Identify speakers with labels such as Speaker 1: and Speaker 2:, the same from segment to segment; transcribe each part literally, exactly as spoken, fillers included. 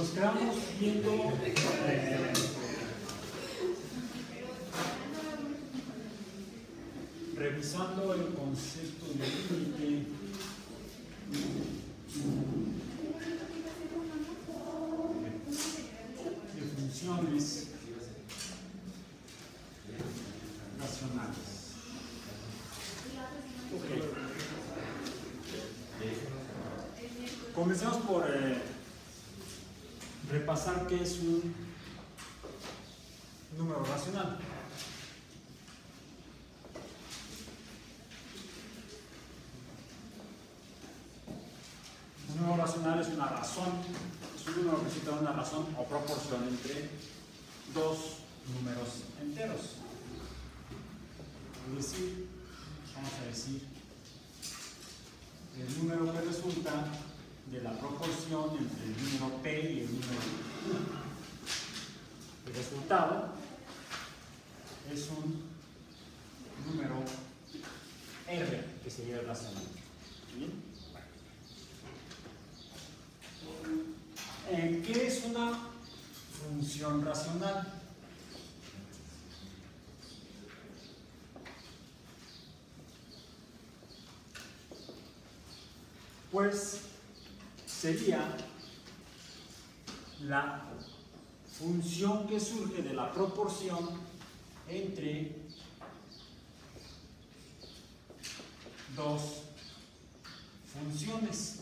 Speaker 1: nos quedamos viendo eh, revisando el concepto de límite de funciones racionales. Okay. Comencemos por eh, repasar qué es un número racional. Un número racional es una razón, es un número que resulta de una razón o proporción entre dos números enteros. Es decir, vamos a decir, el número que resulta de la proporción entre el número P y el número Q. El resultado es un número R, que sería el racional. ¿Bien? ¿Qué es una función racional? Pues sería la función que surge de la proporción entre dos funciones,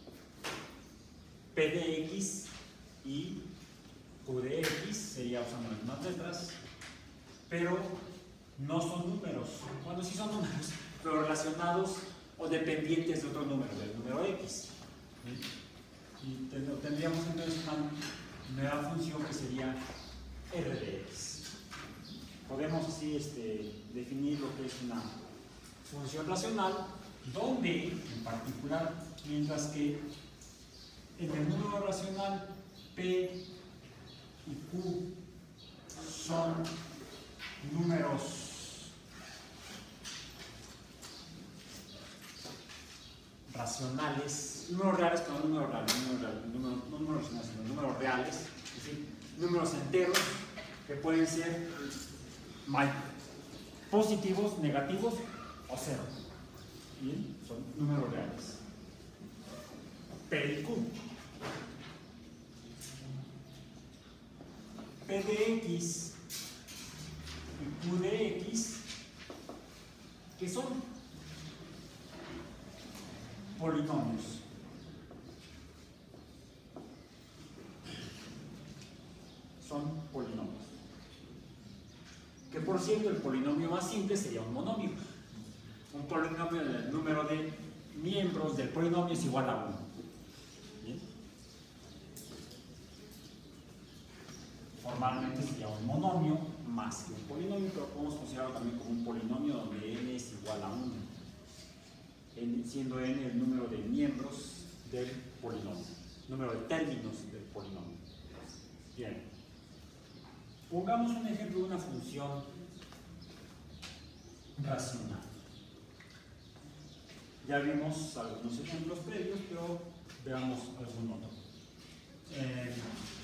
Speaker 1: P de X y Q de X, sería usando las mismas letras, pero no son números. Bueno, sí son números, pero relacionados o dependientes de otro número, del número X. ¿Sí? Y tendríamos entonces una nueva función que sería R de X. Podemos así este, definir lo que es una función racional, donde en particular, mientras que en el número racional P y Q son números racionales, números reales, pero no números reales, números reales, números, no números racionales, sino números reales, es decir, números enteros que pueden ser positivos, negativos o cero. Bien, son números reales. P y Q. P de X y Q de X, que son polinomios. Son polinomios. Que por cierto, el polinomio más simple sería un monomio. Un polinomio, el número de miembros del polinomio es igual a uno. ¿Bien? Formalmente sería un monomio más que un polinomio, pero podemos considerarlo también como un polinomio donde n es igual a uno, n, siendo n el número de miembros del polinomio, número de términos del polinomio. Bien. Pongamos un ejemplo de una función racional. Ya vimos algunos ejemplos previos, pero veamos algún otro. Eh,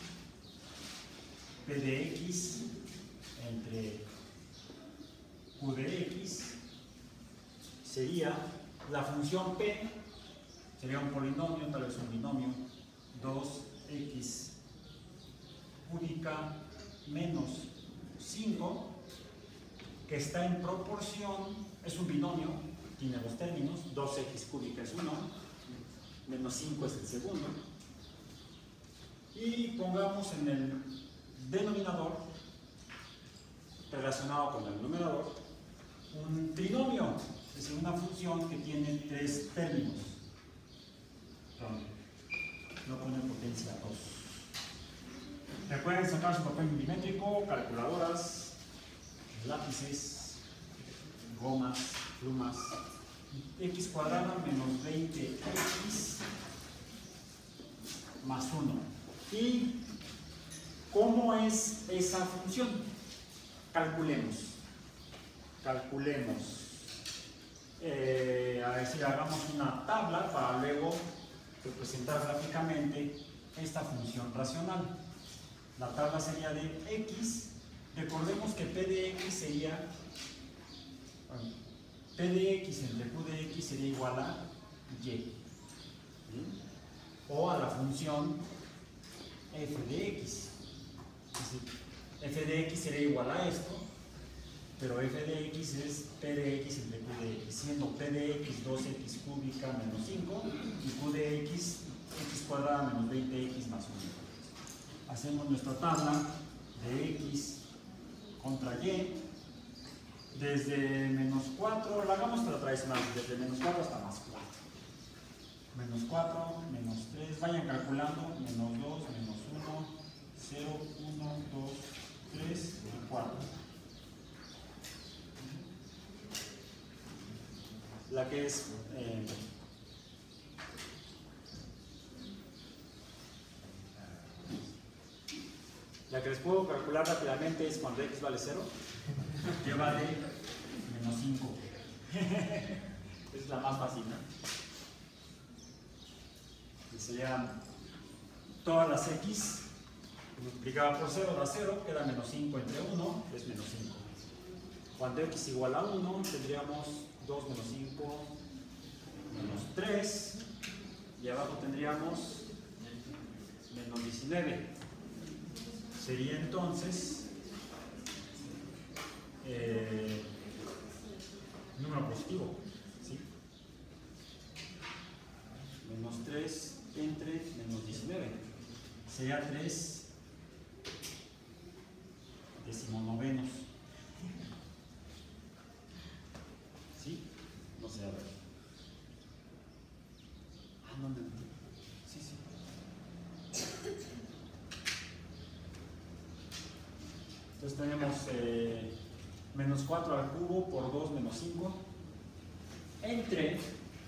Speaker 1: P de X entre Q de X sería la función P, sería un polinomio, tal vez un binomio, dos X cúbica menos cinco, que está en proporción, es un binomio, tiene dos términos, dos X cúbica es uno, menos cinco es el segundo, y pongamos en el denominador, relacionado con el numerador, un trinomio, es decir, una función que tiene tres términos. Lo pone en potencia dos. Recuerden sacar su papel milimétrico, calculadoras, lápices, gomas, plumas. X cuadrada menos veinte X más uno. ¿Y cómo es esa función? Calculemos. Calculemos. Eh, a ver si hagamos una tabla para luego representar gráficamente esta función racional. La tabla sería de x. Recordemos que P de X sería, bueno, P de X entre Q de X sería igual a Y. ¿Sí? O a la función f de x. Es decir, f de x sería igual a esto, pero f de x es P de X entre Q de X, siendo P de X dos x cúbica menos cinco y Q de X x cuadrada menos veinte x más uno. Hacemos nuestra tabla de x contra y desde menos cuatro, la hagamos la tradicional, desde menos cuatro hasta más cuatro. Menos cuatro, menos tres, vayan calculando, menos dos, menos uno, cero, uno, dos, tres y cuatro. La que es eh, la que les puedo calcular rápidamente es cuando x vale cero, que vale menos cinco. Es la más fácil, ¿no? Y serían todas las x multiplicada por cero da cero, queda menos cinco entre uno, es menos cinco. Cuando x igual a uno, tendríamos dos menos cinco, menos tres, y abajo tendríamos menos diecinueve. Sería entonces eh, número positivo, ¿sí? Menos tres entre menos diecinueve. Sería tres decimonovenos. ¿Sí? No sé, a ver. Ah, no, no. Sí, sí. Entonces tenemos eh, menos cuatro al cubo por dos menos cinco entre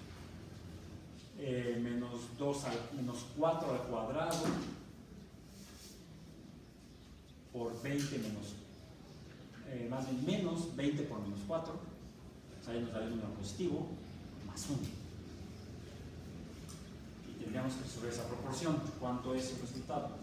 Speaker 1: eh, menos dos al menos cuatro al cuadrado por veinte menos eh, más bien menos veinte por menos cuatro, o sea, ahí nos da el número positivo, más uno. Y tendríamos que resolver esa proporción. ¿Cuánto es el resultado?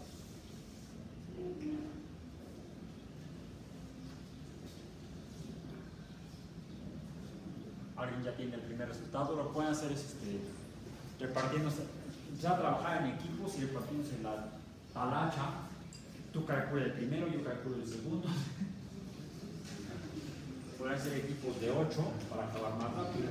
Speaker 1: Alguien ya tiene el primer resultado. Lo que pueden hacer es este, repartiéndose, empezar a trabajar en equipos y repartiéndose en la talacha. Tú calculas el primero, yo calculo el segundo. Pueden hacer equipos de ocho para acabar más rápido.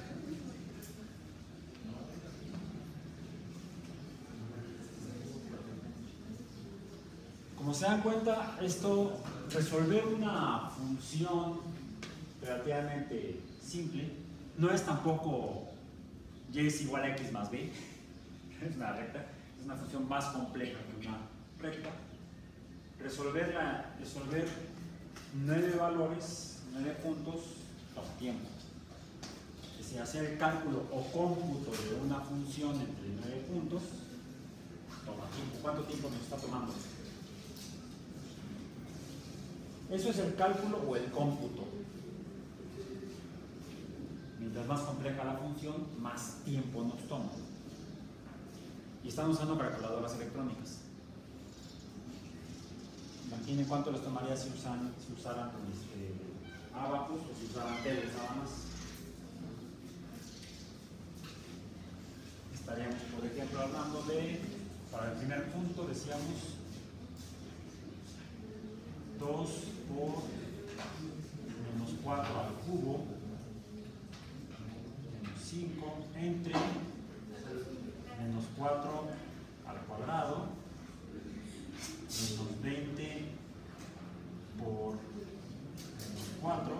Speaker 1: Como se dan cuenta, esto, resolver una función relativamente simple, no es tampoco y es igual a x más b, es una recta, es una función más compleja que una recta. Resolverla, resolver nueve valores, nueve puntos, toma tiempo. Es decir, hacer el cálculo o cómputo de una función entre nueve puntos, toma tiempo. ¿Cuánto tiempo nos está tomando? Eso es el cálculo o el cómputo. Mientras más compleja la función, más tiempo nos toma. Y están usando calculadoras electrónicas. Imaginen cuánto les tomaría si, usan, si usaran este, Abacus o si usaran Teles nada más. Estaríamos, por ejemplo, hablando de, para el primer punto decíamos dos por menos cuatro al cubo menos cinco entre menos cuatro al cuadrado menos veinte por menos cuatro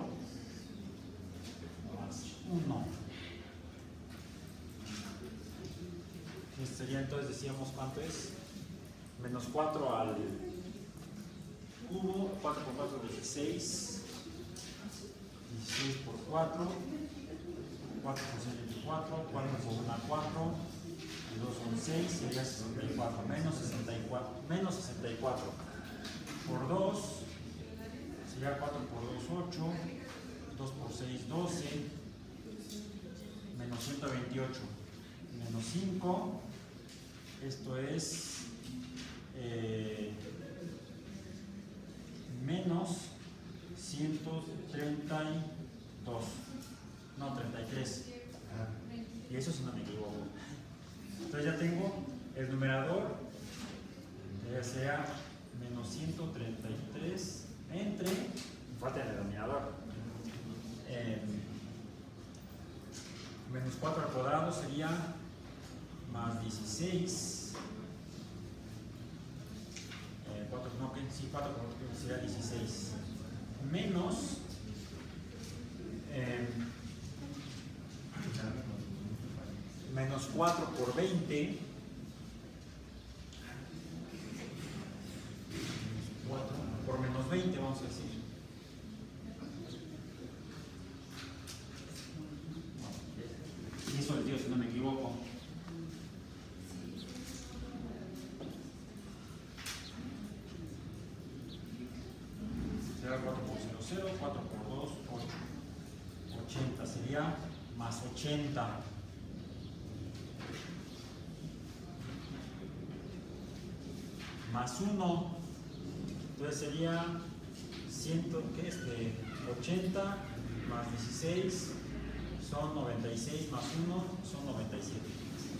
Speaker 1: más uno. Este sería entonces, decíamos, ¿cuánto es? Menos cuatro al cubo, cuatro por cuatro, dieciséis, dieciséis por cuatro, cuatro por seis, veinticuatro, cuatro por uno, cuatro, y dos son seis, sería sesenta y cuatro, menos sesenta y cuatro, menos sesenta y cuatro, por dos, sería cuatro por dos, ocho, dos por seis, doce, menos ciento veintiocho, menos cinco, esto es sería menos ciento treinta y tres entre, falta el denominador, eh, menos cuatro al cuadrado sería más dieciséis, eh, cuatro, no, que sí, cuatro sería dieciséis, menos eh, menos cuatro por veinte, cuatro por menos veinte, vamos a decir. Y eso les digo si no me equivoco. Será cuatro por cero, cero, cuatro por dos, ocho. ochenta sería más ochenta. Más uno. Entonces sería cien, ¿qué es? De ochenta más dieciséis son noventa y seis, más uno son noventa y siete.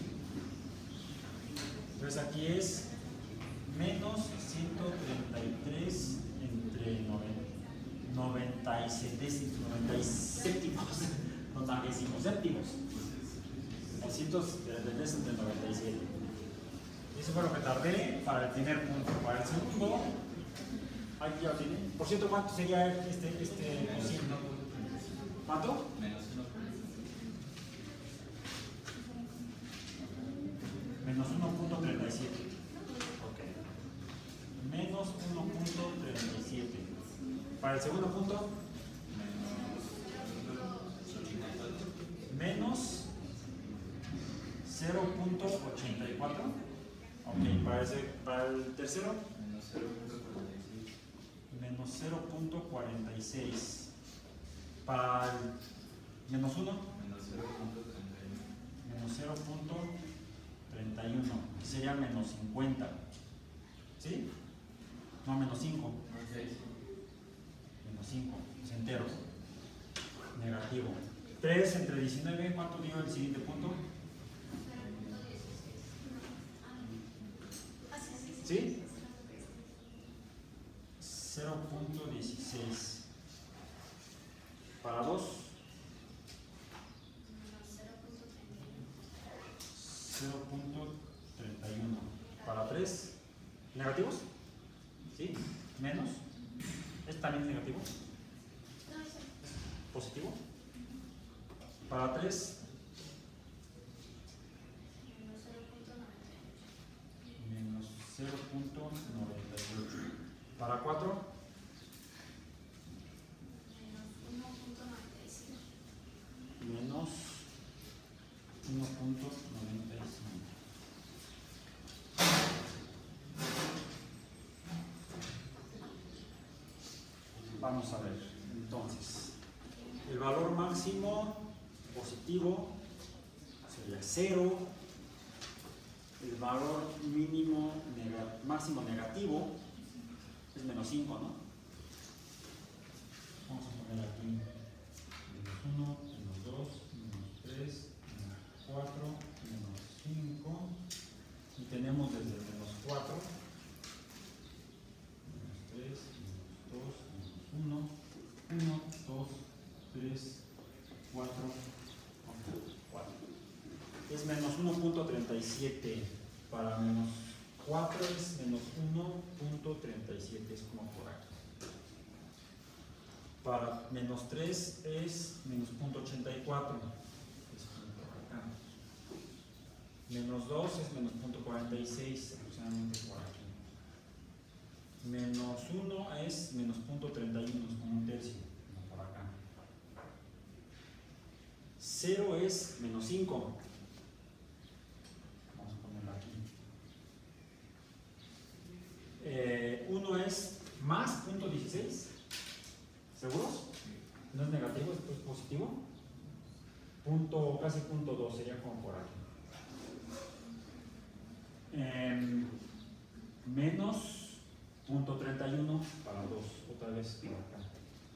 Speaker 1: Entonces aquí es menos ciento treinta y tres entre noventa y siete séptimos, no tan décimos, séptimos. doscientos treinta y tres entre noventa y siete. Eso fue lo que tardé para el primer punto. Para el segundo, aquí ya lo tiene. Por cierto, ¿cuánto sería este, este cociente? ¿Cuánto? Menos uno punto treinta y siete. Ok. Menos uno punto treinta y siete. Para el segundo punto, menos cero punto ochenta y cuatro. Ok, para, ese, para el tercero, menos cero punto cuarenta y seis. Para el menos uno, menos cero punto treinta y uno, que sería menos cincuenta. ¿Sí? No, menos cinco. Menos cinco, es entero. Negativo. tres entre diecinueve, ¿cuánto dio el siguiente punto? ¿Sí? cero punto dieciséis. Para dos, cero punto treinta y uno. Para tres, ¿negativos? ¿Sí? ¿Menos? ¿Es también negativo? ¿Positivo? Para tres, menos cero punto noventa y ocho. Para cuatro, menos uno punto noventa y cinco. Vamos a ver, entonces, el valor máximo positivo sería cero, el valor mínimo nega, máximo negativo es menos cinco, ¿no? Vamos a poner aquí menos uno, menos dos, menos tres, menos cuatro, menos cinco, y tenemos desde el menos cuatro, menos tres, menos dos, menos uno, uno, dos, tres, cuatro, cuatro. Es menos uno punto treinta y siete. Para menos cuatro es menos uno punto treinta y siete, es como por aquí. Para menos tres es menos punto ochenta y cuatro, es como por acá. Menos dos es menos punto cuarenta y seis, aproximadamente por aquí. Menos uno es menos punto treinta y uno, es como un tercio, como por acá. cero es menos cinco. Vamos a ponerlo aquí. Eh, uno es más punto dieciséis. ¿Seguros? ¿No es negativo, es positivo? Punto, casi punto dos, sería como por aquí. Eh, menos punto treinta y uno para dos, otra vez por acá.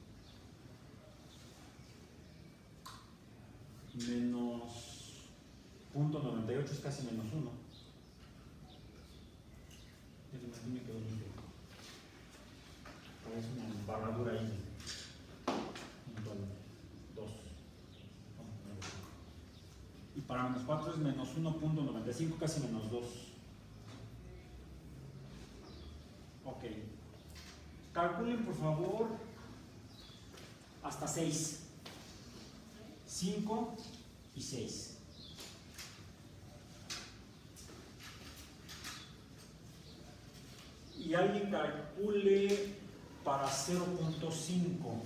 Speaker 1: Menos punto noventa y ocho es casi menos uno. Es menos así me quedó bien. Parece una barradura ahí. Junto al dos. Y para menos cuatro es menos uno punto noventa y cinco, casi menos dos. Ok. Calculen por favor hasta seis. cinco y seis. Y alguien calcule para cero punto cinco.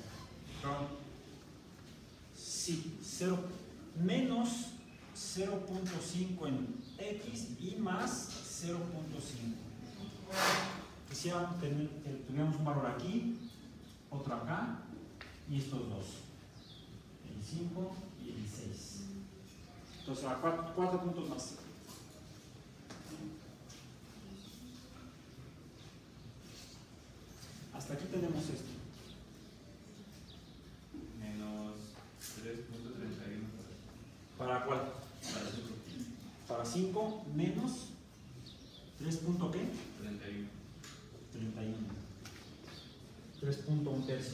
Speaker 1: Sí, cero, menos cero punto cinco en X y más cero punto cinco. Quisiera tener, que tuviéramos un valor aquí, otro acá y estos dos, el cinco y el seis. Entonces, a cuatro, cuatro puntos más. Hasta aquí tenemos esto.
Speaker 2: Menos tres punto treinta y uno.
Speaker 1: ¿Para cuál?
Speaker 2: Para cinco.
Speaker 1: Para cinco menos tres punto qué?
Speaker 2: treinta y uno.
Speaker 1: treinta y uno. tres punto uno tercio.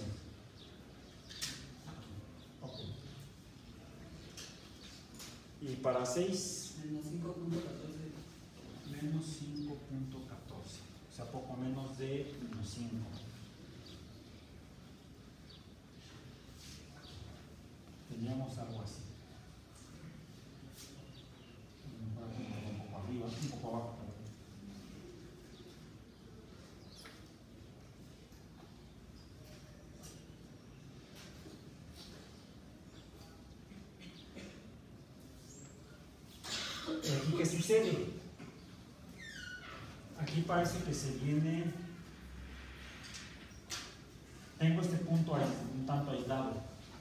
Speaker 1: Okay. Y para seis,
Speaker 3: Menos cinco punto catorce.
Speaker 1: menos cinco punto catorce. O sea, poco menos de menos cinco. Teníamos algo así. Un poco arriba, un poco abajo. ¿Y qué sucede? Aquí parece que se viene. Tengo este punto ahí, un tanto aislado.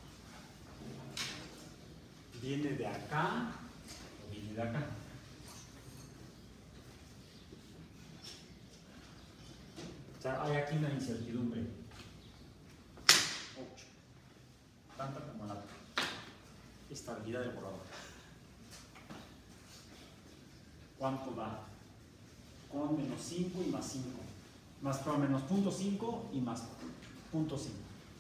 Speaker 1: Viene de acá o viene de acá. O sea, hay aquí una incertidumbre. ocho. Tanta como la estabilidad del borrador. ¿Cuánto da? Con menos cinco y más cinco. Más con menos punto cinco y más punto cinco.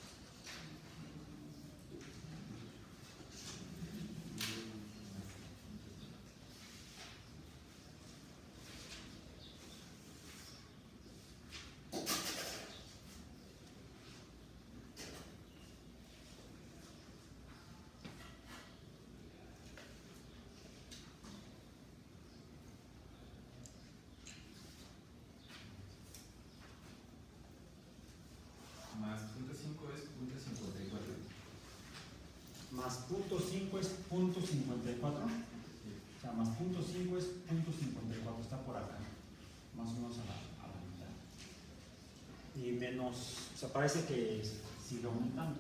Speaker 2: Más punto cinco es punto cincuenta y cuatro.
Speaker 1: Más punto cinco es punto cincuenta y cuatro. O sea, más punto cinco es punto cincuenta y cuatro. Está por acá. Más o menos a la, a la mitad. Y menos, o sea, parece que sigue aumentando.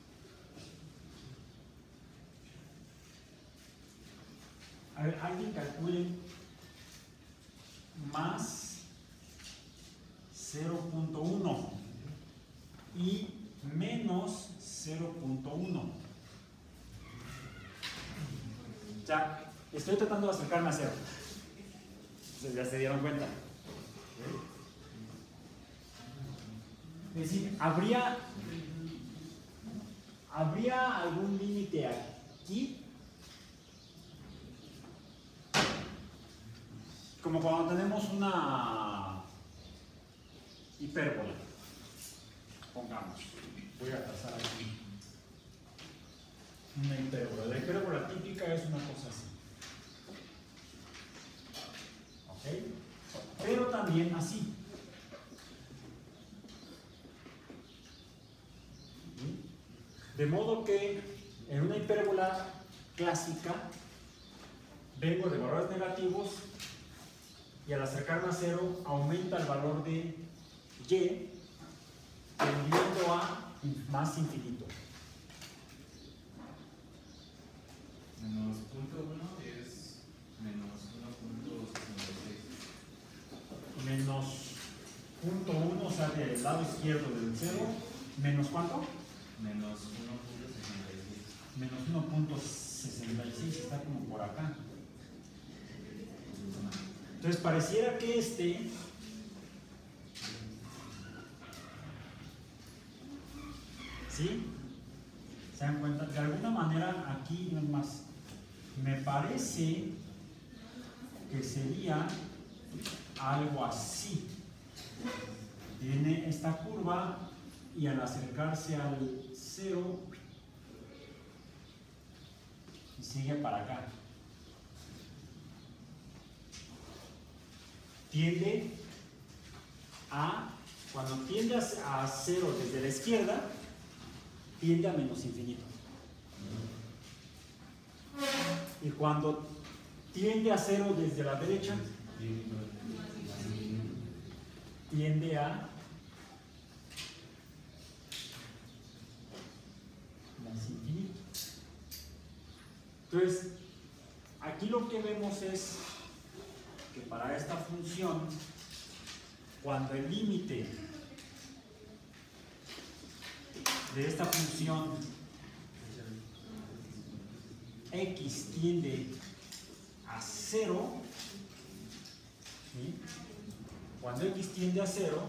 Speaker 1: A ver, alguien calcule más cero punto uno y menos cero punto uno. Ya, estoy tratando de acercarme a cero. Ya se dieron cuenta. Es decir, habría, habría algún límite aquí. Como cuando tenemos una hipérbola. Pongamos, voy a trazar aquí una hipérbola. La hipérbola típica es una cosa así. ¿Ok? Pero también así. De modo que en una hipérbola clásica vengo de valores negativos y al acercarme a cero aumenta el valor de y tendiendo a más infinito.
Speaker 2: Menos punto uno es menos uno punto sesenta y seis.
Speaker 1: Menos punto uno, o sea, del lado izquierdo del cero, menos ¿cuánto?
Speaker 2: Menos uno punto sesenta y seis.
Speaker 1: Menos uno punto sesenta y seis, está como por acá. Entonces pareciera que este ¿Sí? ¿Se dan cuenta? De alguna manera aquí no es más. Me parece que sería algo así. Tiene esta curva y al acercarse al cero sigue para acá. Tiende a, cuando tiende a cero desde la izquierda, tiende a menos infinito. Y cuando tiende a cero desde la derecha, tiende a más infinito. Entonces, aquí lo que vemos es que para esta función, cuando el límite de esta función x tiende a cero, ¿sí? Cuando x tiende a cero,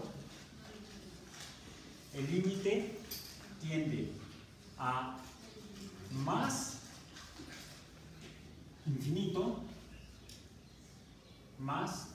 Speaker 1: el límite tiende a más infinito, más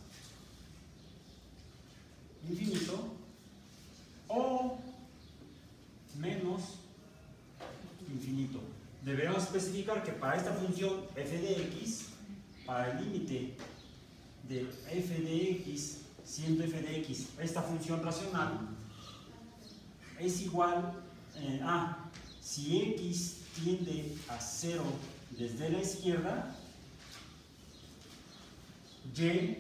Speaker 1: infinito, o menos infinito. Debemos especificar que para esta función f de x, para el límite de f de x, siendo f de x esta función racional, es igual eh, a, si x tiende a cero desde la izquierda, y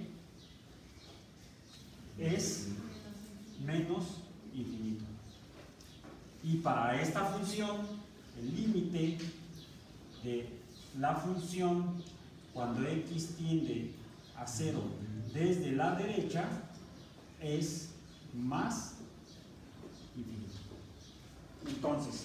Speaker 1: es menos infinito. Y para esta función, el límite de la función cuando x tiende a cero desde la derecha es más infinito. Entonces,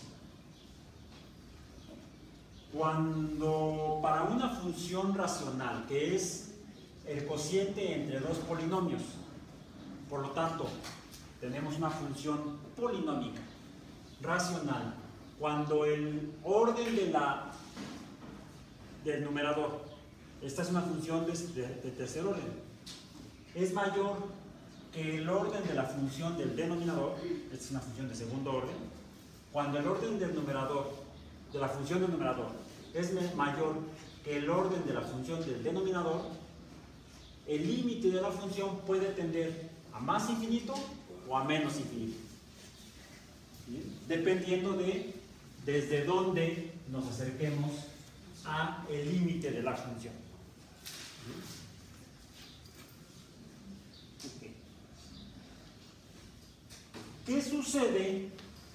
Speaker 1: cuando para una función racional que es el cociente entre dos polinomios, por lo tanto, tenemos una función polinómica racional, cuando el orden de la, del numerador, esta es una función de, de, de tercer orden, es mayor que el orden de la función del denominador, esta es una función de segundo orden, cuando el orden del numerador, de la función del numerador, es mayor que el orden de la función del denominador, el límite de la función puede tender a más infinito o a menos infinito, ¿sí? Dependiendo de desde dónde nos acerquemos a el límite de la función. ¿Sí? Okay. ¿Qué sucede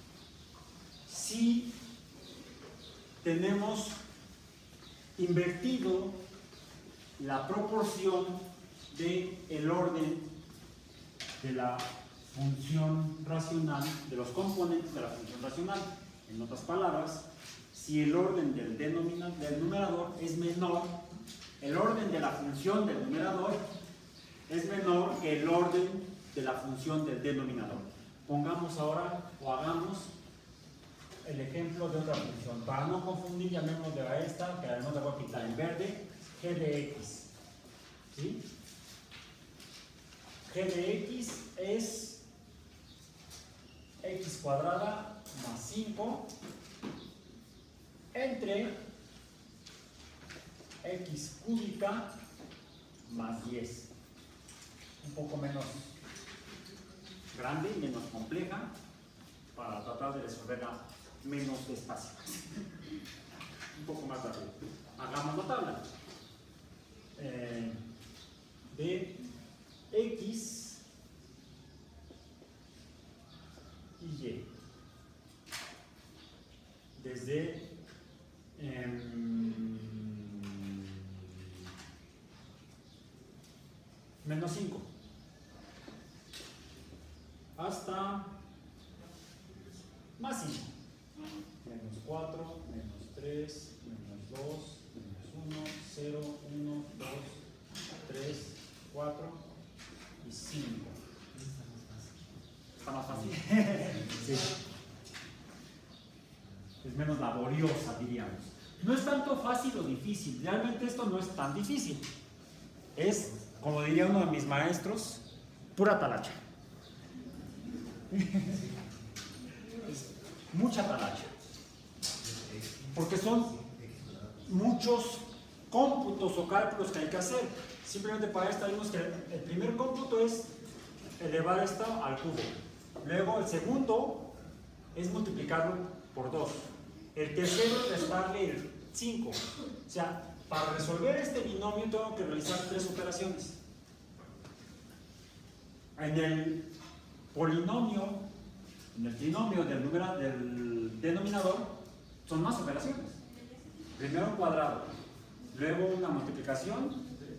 Speaker 1: si tenemos invertido la proporción del orden de la función racional, de los componentes de la función racional? En otras palabras, si el orden del, del numerador es menor, el orden de la función del numerador es menor que el orden de la función del denominador. Pongamos ahora o hagamos el ejemplo de otra función. Para no confundir, llamémosle a esta, que además la voy a quitar en verde, g de x. ¿Sí? G de x es x cuadrada más cinco entre x cúbica más diez. Un poco menos grande y menos compleja para tratar de resolverla menos despacio. Un poco más rápido. Hagamos la tabla. Eh, de x y y. Desde eh, menos cinco hasta más cinco. Menos cuatro, menos tres, menos dos, menos uno, cero, uno, dos, tres, cuatro y cinco. ¿Está más fácil? Sí. es menos laboriosa, diríamos. No es tanto fácil o difícil, realmente esto no es tan difícil. Es, como diría uno de mis maestros, pura talacha. Es mucha talacha. Porque son muchos cómputos o cálculos que hay que hacer. Simplemente para esto vimos que el primer cómputo es elevar esto al cubo. Luego el segundo es multiplicarlo por dos. El tercero es restarle el cinco. O sea, para resolver este binomio tengo que realizar tres operaciones. En el polinomio, en el trinomio del, número, del denominador, son más operaciones. Primero un cuadrado, luego una multiplicación,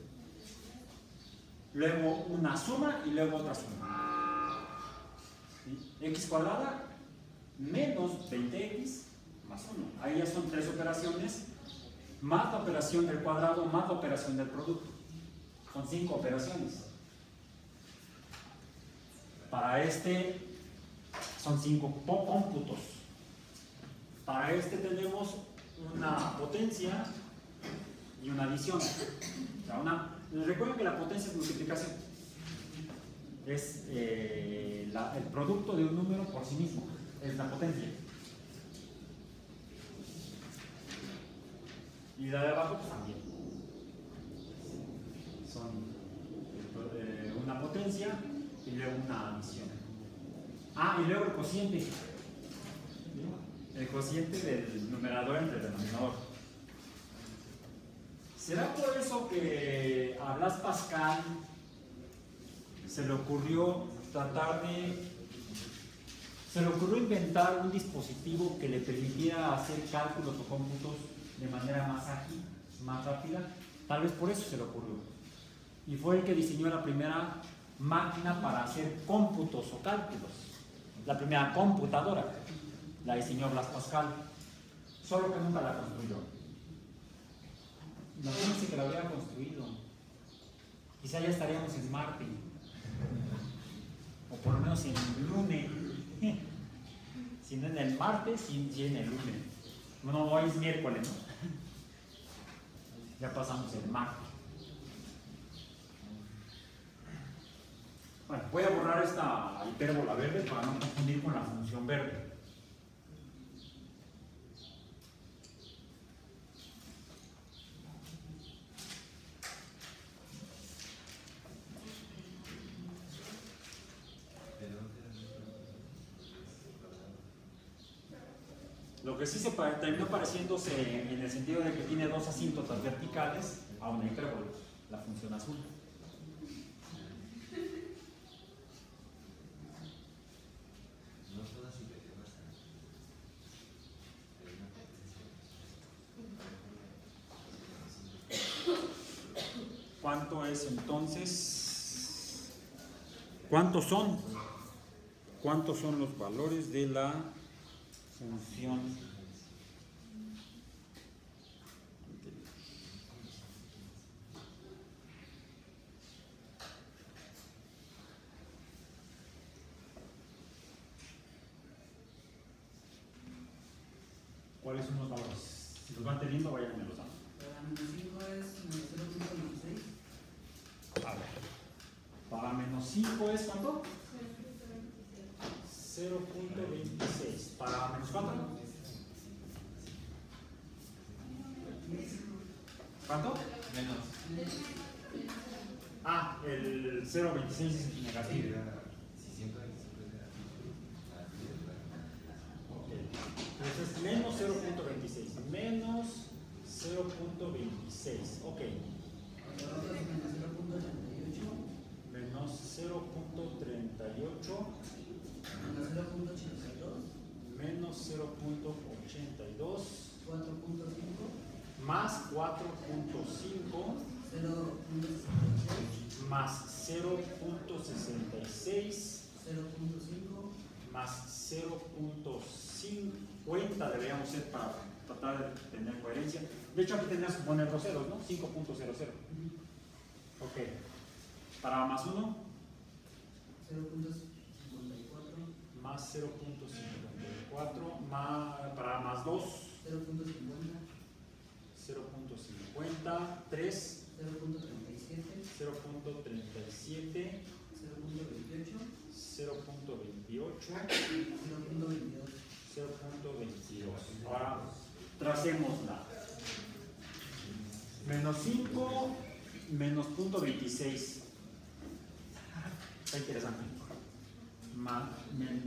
Speaker 1: luego una suma y luego otra suma. ¿Sí? X cuadrada menos veinte equis más uno. Ahí ya son tres operaciones, más la operación del cuadrado, más la operación del producto. Son cinco operaciones. Para este son cinco cómputos. Para este tenemos una potencia y una adición. O sea, una, recuerden que la potencia es multiplicación. Es eh, la, el producto de un número por sí mismo. Es la potencia. Y la de abajo pues, también. Son eh, una potencia y luego una adición. Ah, y luego el cociente. El cociente del numerador entre el denominador. ¿Será por eso que a Blaise Pascal se le ocurrió tratar de... se le ocurrió inventar un dispositivo que le permitiera hacer cálculos o cómputos de manera más ágil, más rápida? Tal vez por eso se le ocurrió. Y fue el que diseñó la primera máquina para hacer cómputos o cálculos. La primera computadora la diseñó Blaise Pascal, solo que nunca la construyó. Imagínense que la hubiera construido. Quizá ya estaríamos en Marte, o por lo menos en el lunes. Si no en el martes, sí, sí en el lunes. Bueno, hoy es miércoles, ¿no? Ya pasamos el martes. Bueno, voy a borrar esta hipérbola verde para no confundir con la función verde. Lo que sí se terminó pareciéndose en el sentido de que tiene dos asíntotas verticales a una hipérbola, la función azul. ¿Cuánto es entonces? ¿Cuántos son? ¿Cuántos son los valores de la función? ¿Cuáles son los valores? Si los van teniendo, vayan me los dando.
Speaker 3: Para menos cinco es menos cero punto veintiséis.
Speaker 1: A ver. Para menos cinco es ¿cuánto? cero punto veintiséis. ¿Para menos cuánto? ¿Cuánto?
Speaker 2: Menos.
Speaker 1: Ah, el cero punto veintiséis es negativo. Entonces es menos cero punto veintiséis. Menos cero punto veintiséis. Ok. Menos cero punto treinta y ocho.
Speaker 3: Menos cero punto ochenta y dos.
Speaker 1: Menos cero punto ochenta y dos.
Speaker 3: cuatro punto cinco.
Speaker 1: Más cuatro punto cinco.
Speaker 3: cero punto sesenta y seis.
Speaker 1: Más cero punto sesenta y seis.
Speaker 3: cero punto cinco.
Speaker 1: Más cero punto cincuenta deberíamos ser para tratar de tener coherencia. De hecho aquí tendrías que poner dos ceros, ¿no? cinco punto cero cero. Ok. Para más uno.
Speaker 3: cero punto cincuenta y cuatro.
Speaker 1: Más más cero punto cincuenta y cuatro, más, para más dos,
Speaker 3: cero punto cincuenta,
Speaker 1: cero punto cincuenta, tres,
Speaker 3: cero punto treinta y siete,
Speaker 1: cero punto treinta y siete,
Speaker 3: cero punto veintiocho,
Speaker 1: cero punto veintiocho,
Speaker 3: cero punto veintidós.
Speaker 1: cero punto veintidós. Ahora tracémosla. Menos cinco, menos punto veintiséis. Está interesante. Ma, men,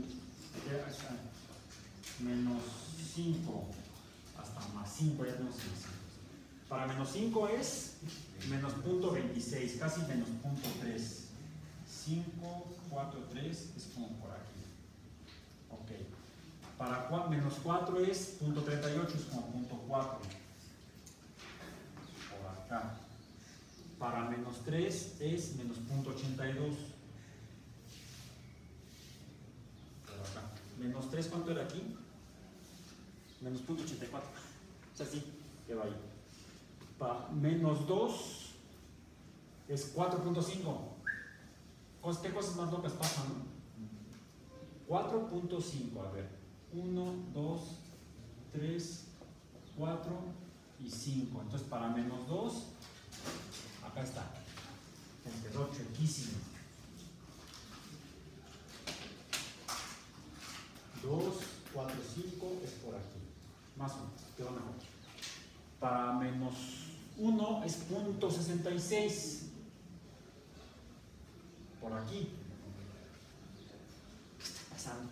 Speaker 1: menos cinco hasta más cinco, ya tenemos cinco. Para menos cinco es menos punto veintiséis, casi menos punto tres. cinco, cuatro, tres es como por aquí. Ok. Para cua, menos cuatro es punto treinta y ocho, es como punto cuatro. Por acá. Para menos tres es menos punto ochenta y dos. Menos tres, ¿cuánto era aquí? Menos punto ochenta y cuatro. O sea, sí, quedó ahí. Para menos dos es cuatro punto cinco. ¿Qué cosas más locas pasan? cuatro punto cinco, a ver. uno, dos, tres, cuatro y cinco. Entonces, para menos dos, acá está. Quedó chuequísimo. dos, cuatro, cinco es por aquí. Más o menos, quedó mejor. Para menos uno es punto sesenta y seis. Por aquí. ¿Qué está pasando?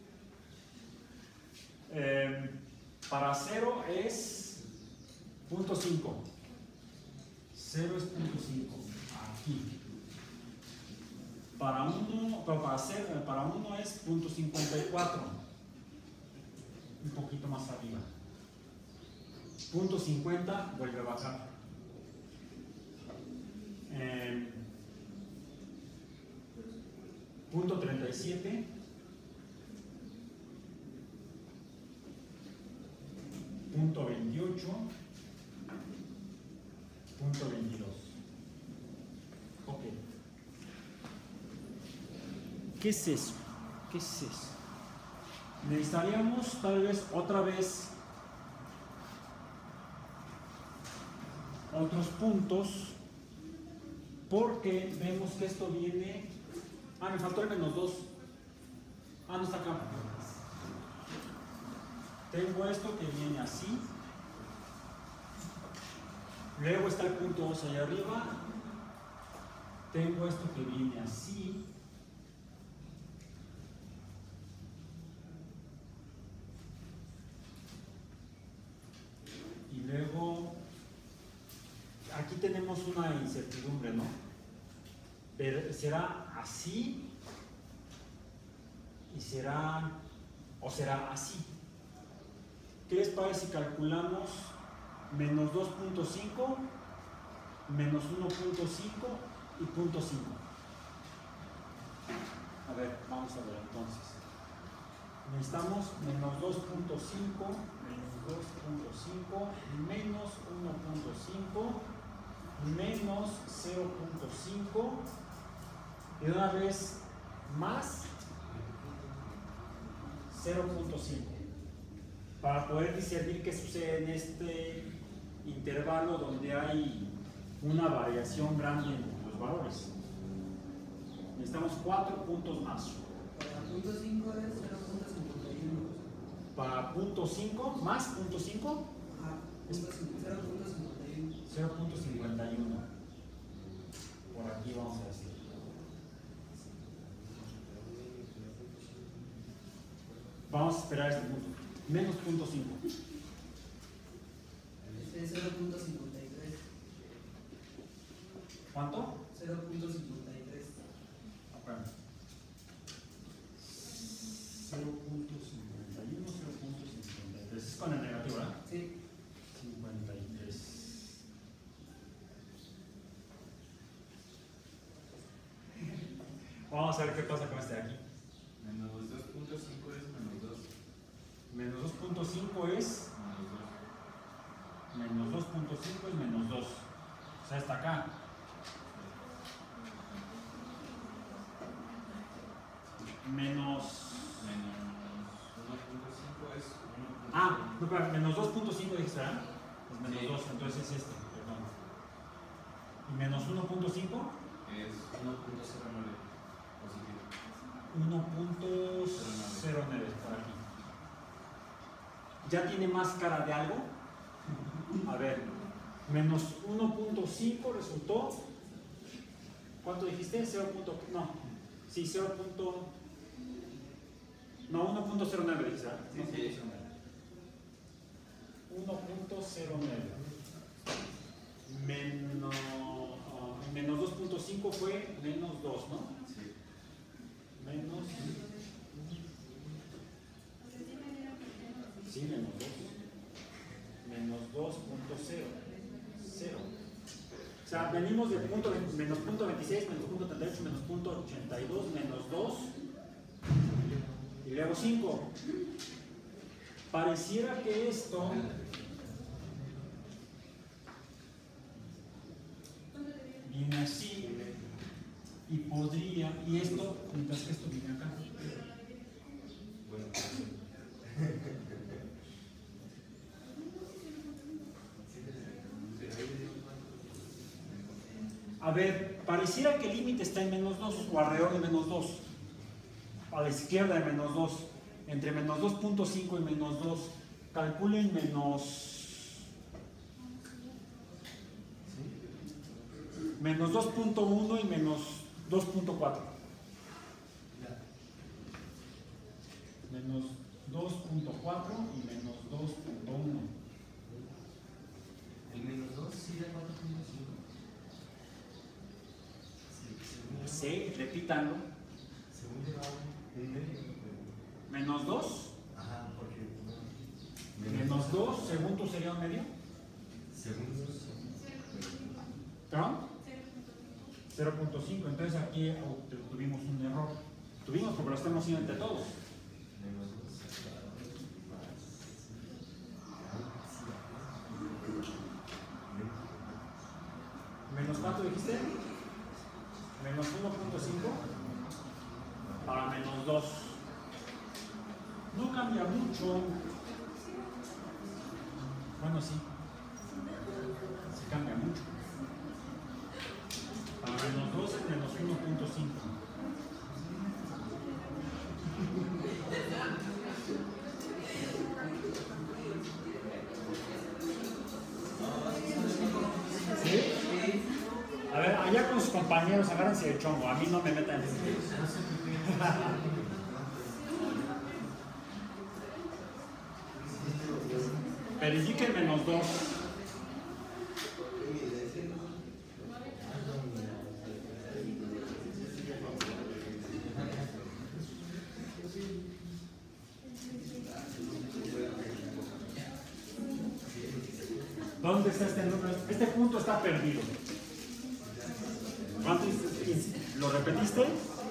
Speaker 1: Eh, para cero es punto cinco. cero es punto cinco. Aquí. Para uno, para, cero, para uno es punto cincuenta y cuatro. Un poquito más arriba. Punto cincuenta vuelve a bajar. Eh, punto treinta y siete. Punto veintiocho. Punto veintidós. Ok. ¿Qué es eso? ¿Qué es eso? Necesitaríamos tal vez otra vez otros puntos, porque vemos que esto viene. Ah, me faltó el menos dos. Ah, no está acá. Tengo esto que viene así. Luego está el punto dos allá arriba. Tengo esto que viene así. Y luego, aquí tenemos una incertidumbre, ¿no? Pero será así y será, o será así. ¿Qué les parece si calculamos menos dos punto cinco, menos uno punto cinco y punto cinco? A ver, vamos a ver entonces. Necesitamos menos dos punto cinco, menos dos punto cinco, menos uno punto cinco, menos cero punto cinco y de una vez más cero punto cinco, para poder discernir qué sucede en este intervalo donde hay una variación grande en los valores. Necesitamos cuatro puntos más.
Speaker 3: Para punto cinco es cero punto cincuenta y uno.
Speaker 1: Para punto cinco, más punto cinco,
Speaker 3: Ajá, cero punto cincuenta y uno.
Speaker 1: cero punto cincuenta y uno. Por aquí vamos a decir. Vamos a esperar este punto. Menos punto cinco.
Speaker 3: Este es cero punto cincuenta y tres.
Speaker 1: ¿Cuánto?
Speaker 3: cero punto cincuenta y tres.
Speaker 1: Acuérdame. cero punto cincuenta y uno, cero punto cincuenta y tres. Es con el negativo, ¿verdad?
Speaker 3: Sí.
Speaker 1: cincuenta y tres. Vamos a ver qué pasa con este de aquí.
Speaker 2: Menos dos punto cinco es menos dos.
Speaker 1: Menos dos punto cinco es menos dos punto cinco es menos dos. O sea, está acá. Menos
Speaker 2: Menos
Speaker 1: No, pero menos dos punto cinco dijiste, ¿verdad? Pues menos
Speaker 2: Sí.
Speaker 1: dos, entonces es este, perdón. ¿Y menos uno punto cinco?
Speaker 2: Es uno punto cero nueve positivo.
Speaker 1: uno punto cero nueve por aquí. ¿Ya tiene más cara de algo? A ver, menos uno punto cinco resultó. ¿Cuánto dijiste? cero. No, sí, cero. No, uno punto cero nueve dijiste, ¿verdad?
Speaker 2: Sí, sí.
Speaker 1: uno punto cero nueve menos, uh, menos dos punto cinco fue menos dos, ¿no?
Speaker 2: Sí.
Speaker 1: Menos. Sí, menos dos. Menos dos punto cero. cero. O sea, venimos de punto, menos punto veintiséis, menos punto treinta y ocho, menos punto ochenta y dos, menos dos. Y luego cinco. Pareciera que esto viene así y podría, y esto, mientras que esto viene acá.
Speaker 2: Bueno,
Speaker 1: A ver, pareciera que el límite está en menos dos o alrededor de menos dos. A la izquierda de menos dos. Entre menos dos punto cinco y menos dos. Calculen menos. Menos dos punto uno y menos dos punto cuatro. Menos dos punto cuatro y menos dos punto uno.
Speaker 2: el menos dos sí da cuatro punto cinco.
Speaker 1: Sí, repítanlo.
Speaker 2: Según yo va un medio.
Speaker 1: Menos dos.
Speaker 2: Ajá, porque.
Speaker 1: Menos dos, según tú sería un medio.
Speaker 2: Según yo.
Speaker 1: ¿Perdón? cero punto cinco. Entonces aquí tuvimos un error. Tuvimos porque lo estamos haciendo entre todos.
Speaker 2: Menos dos.
Speaker 1: ¿Menos cuánto dijiste? Menos uno punto cinco para menos dos. No cambia mucho. Bueno, sí. Sí cambia mucho. Para menos dos es menos uno punto cinco. ¿Sí? A ver, allá con sus compañeros, agárrense de chongo. A mí no me metan en ese tema. Verifiquen menos dos. ¿Dónde está este número? Este punto está perdido. ¿Cuánto hiciste? ¿Lo repetiste?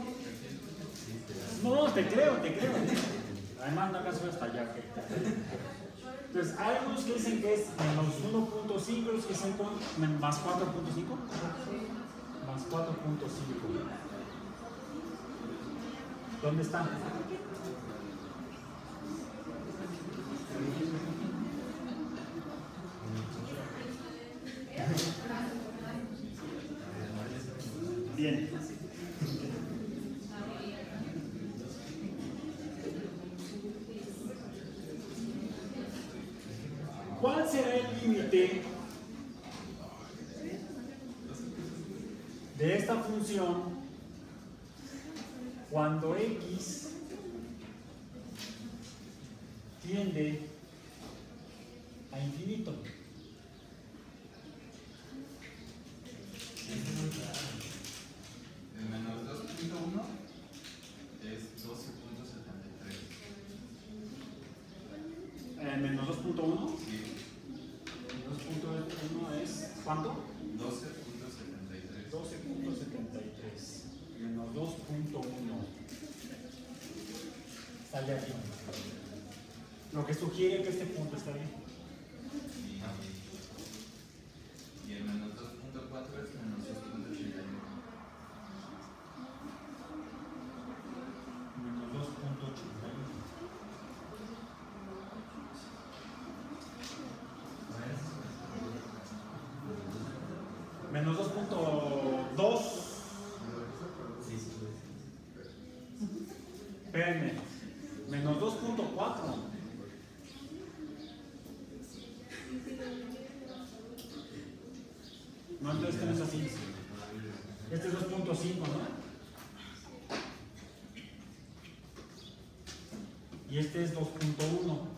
Speaker 1: No, te creo, te creo. Además, no acaso hasta allá. Entonces, hay algunos que dicen que es menos uno punto cinco, los que dicen con más cuatro punto cinco. Más cuatro punto cinco. ¿Dónde están? Bien. ¿Cuál será el límite de esta función cuando x tiende a infinito?
Speaker 2: El menos dos punto uno es doce punto setenta y tres.
Speaker 1: Eh, menos dos punto uno.
Speaker 2: Sí,
Speaker 1: dos punto uno es ¿cuánto?
Speaker 2: doce punto setenta y tres.
Speaker 1: doce punto setenta y tres. Menos dos punto uno. Sale aquí. Lo que sugiere que este punto está bien.
Speaker 2: Y, y el menos dos punto cuatro es menos dos punto ochenta y uno.
Speaker 1: Menos dos punto ochenta y uno. menos dos punto dos. Espérenme. Menos dos punto cuatro. No, entonces este no es así. Este es dos punto cinco, ¿no? Y este es dos punto uno.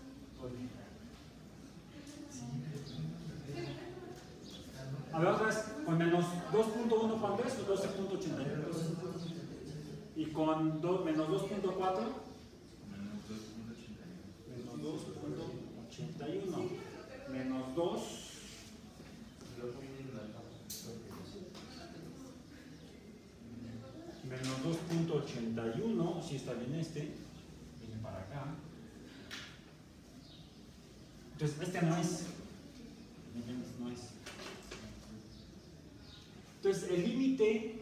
Speaker 1: A ver otra vez, con menos dos punto uno, ¿cuánto es? doce punto ochenta y dos. Y con do, menos dos punto cuatro, menos dos punto ochenta y uno. Menos dos. Menos dos punto ochenta y uno, si está bien este, viene para acá. Entonces, este no es. No es. Entonces, el límite,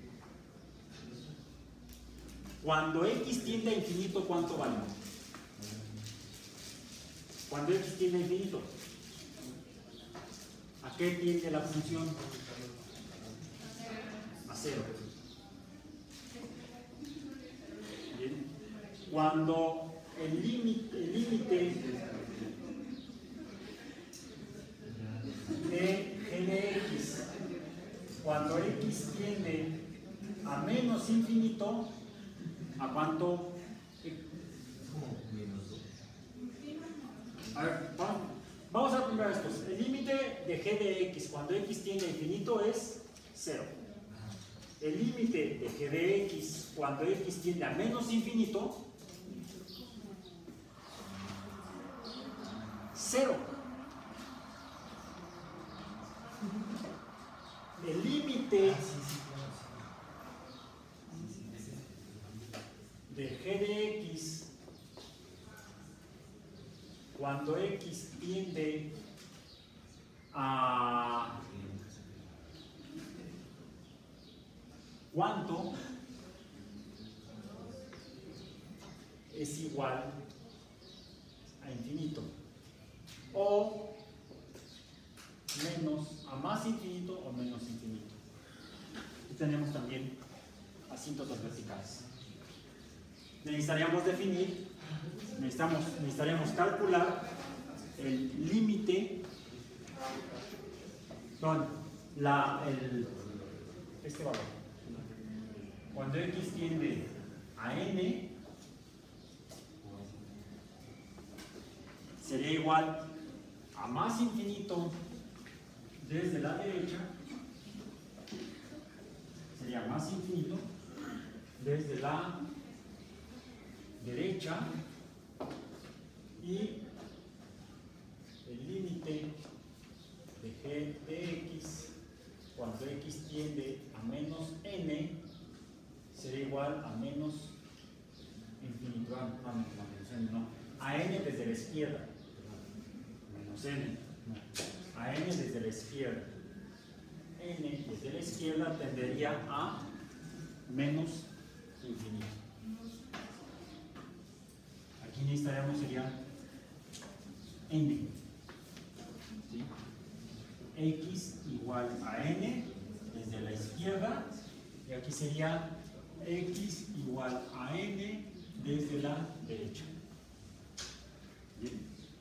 Speaker 1: cuando x tiende a infinito, ¿cuánto vale? Cuando x tiende a infinito, ¿a qué tiende la función? A cero. Bien. Cuando el límite el límite de g de x, cuando x tiende a menos infinito, ¿a cuánto? A ver, vamos, vamos a primero estos. El límite de g de x cuando x tiende a infinito es cero. El límite de g de x cuando x tiende a menos infinito, cero. El límite de g de x cuando x tiende a ¿cuánto? Es igual a infinito o menos a más infinito o menos infinito. Y tenemos también asíntotas verticales. Necesitaríamos definir, necesitamos, necesitaríamos calcular el límite, son la, el, este valor. Cuando x tiende a n, sería igual a más infinito desde la derecha, sería más infinito desde la derecha, y el límite de g de x cuando x tiende a menos n sería igual a menos infinito, ah, no, no, menos n, no, a n desde la izquierda, menos n, no, a n desde la izquierda, n desde la izquierda tendería a menos infinito. Aquí necesitaríamos sería n, ¿sí? X igual a n desde la izquierda, y aquí sería x igual a n desde la derecha. Bien.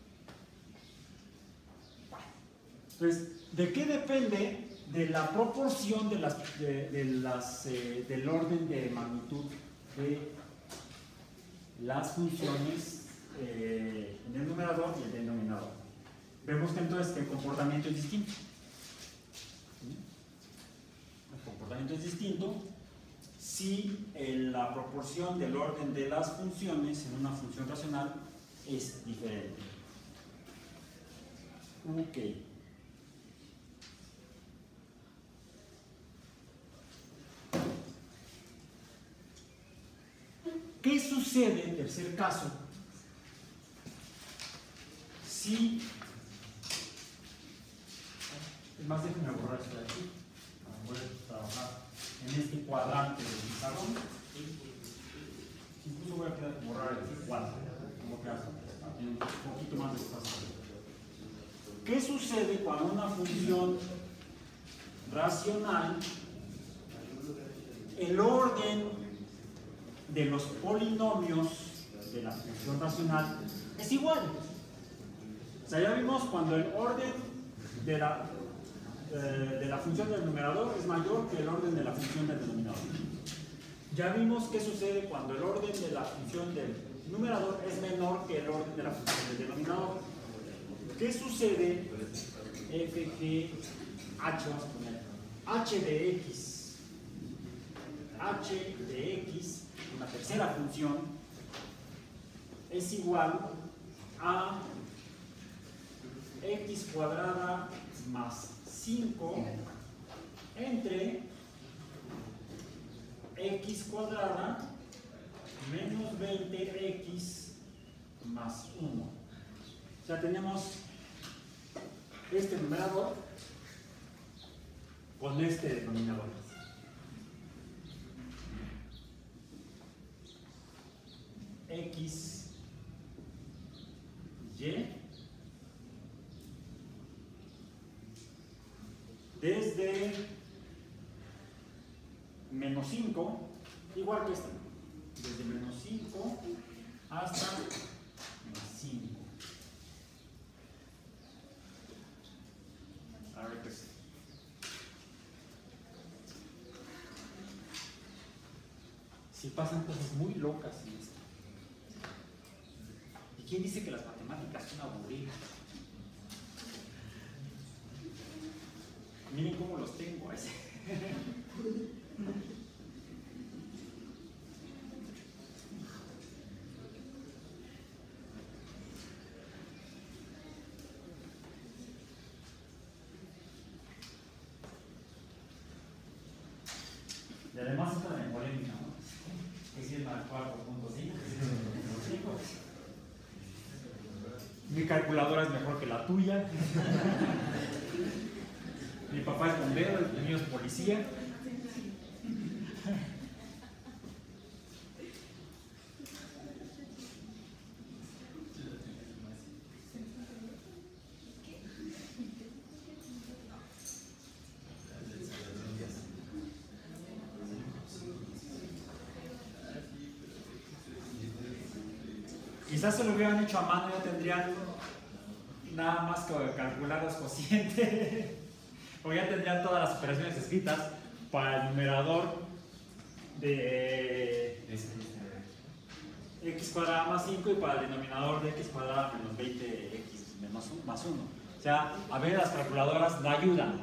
Speaker 1: Entonces, ¿de qué depende? De la proporción de las, de, de las, eh, del orden de magnitud de las funciones eh, en el numerador y el denominador. Vemos que entonces que el comportamiento es distinto. ¿Sí? El comportamiento es distinto si eh, la proporción del orden de las funciones en una función racional es diferente. Ok. ¿Qué sucede en tercer caso si, es más, déjenme borrar esto de aquí para poder trabajar en este cuadrante del pizarrón? Incluso voy a borrar el cuadro, como que hace un poquito más de espacio. ¿Qué sucede cuando una función racional, el orden de los polinomios de la función racional es igual. O sea, ya vimos cuando el orden de la, eh, de la función del numerador es mayor que el orden de la función del denominador. Ya vimos qué sucede cuando el orden de la función del numerador es menor que el orden de la función del denominador. ¿Qué sucede? F, G, H, vamos a poner H de X, H de X, una tercera función, es igual a X cuadrada más cinco entre X cuadrada menos veinte X más uno. O sea, tenemos este numerador con este denominador. X, Y, desde menos cinco, igual que este, desde menos cinco hasta más cinco. A ver qué es. Si pasan cosas muy locas en esto. ¿Y quién dice que las matemáticas son aburridas? Miren cómo los tengo a ese. Y además está de polémica, ¿no? Que si es más cuatro punto cinco, que si es cinco. Mi calculadora es mejor que la tuya. Mi papá es bombero, el mío es policía. Quizás se lo hubieran hecho a mano, ya tendrían nada más que calcular los cocientes. O ya tendrían todas las operaciones escritas para el numerador de x cuadrada más cinco y para el denominador de x cuadrada menos veinte x más uno. O sea, a ver, las calculadoras la ayudan.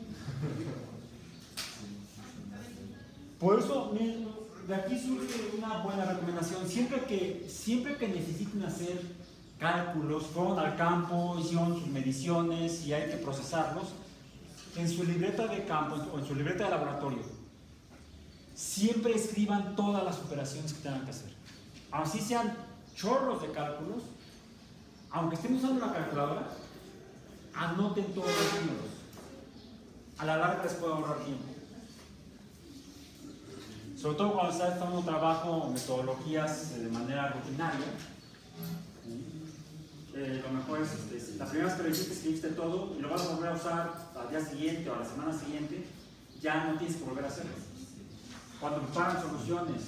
Speaker 1: Por eso, de aquí surge una buena recomendación. Siempre que, siempre que necesiten hacer cálculos, fueron al campo, hicieron sus mediciones y hay que procesarlos, en su libreta de campo o en su libreta de laboratorio, siempre escriban todas las operaciones que tengan que hacer. Así sean chorros de cálculos, aunque estén usando una calculadora, anoten todos los números. A la larga les puede ahorrar tiempo. Sobre todo cuando está haciendo trabajo o metodologías de manera rutinaria. Eh, lo mejor es, este, la primera vez que lo hiciste, escribiste todo y lo vas a volver a usar al día siguiente o a la semana siguiente, ya no tienes que volver a hacerlo. Cuando preparan soluciones,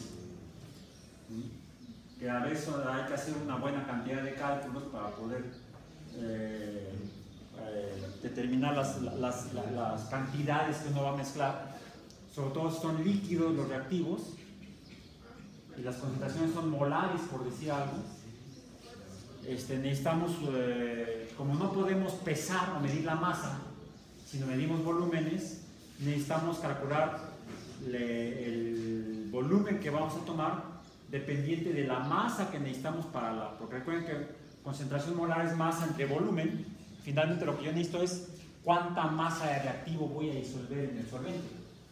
Speaker 1: que a veces hay que hacer una buena cantidad de cálculos para poder eh, eh, determinar las, las, las, las cantidades que uno va a mezclar, sobre todo si son líquidos los reactivos y las concentraciones son molares, por decir algo. Este, necesitamos, eh, como no podemos pesar o medir la masa, sino medimos volúmenes, necesitamos calcular le, el volumen que vamos a tomar dependiente de la masa que necesitamos para la... Porque recuerden que concentración molar es masa entre volumen. Finalmente lo que yo necesito es cuánta masa de reactivo voy a disolver en el solvente.